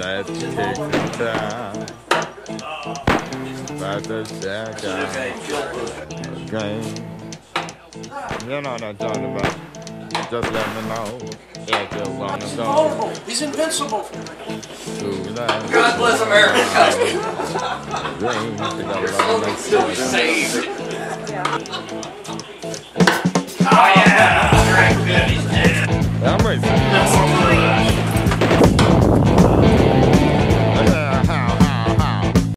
Let's kick some time. About to check out game. You know what I'm talking about. Just let me know if you wanna He's go. invulnerable. He's invincible. God bless America. Dreams, you gotta Your slogan love still be them. saved.